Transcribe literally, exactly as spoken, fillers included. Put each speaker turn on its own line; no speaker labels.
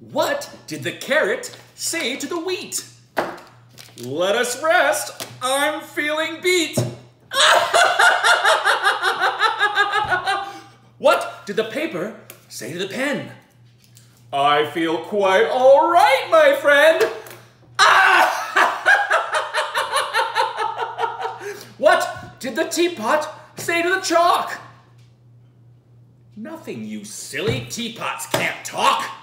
What did the carrot say to the wheat? Let us rest. I'm feeling beat. What did the paper say to the pen? I feel quite all right, my friend. What did the teapot say to the chalk? Nothing, you silly teapots can't talk.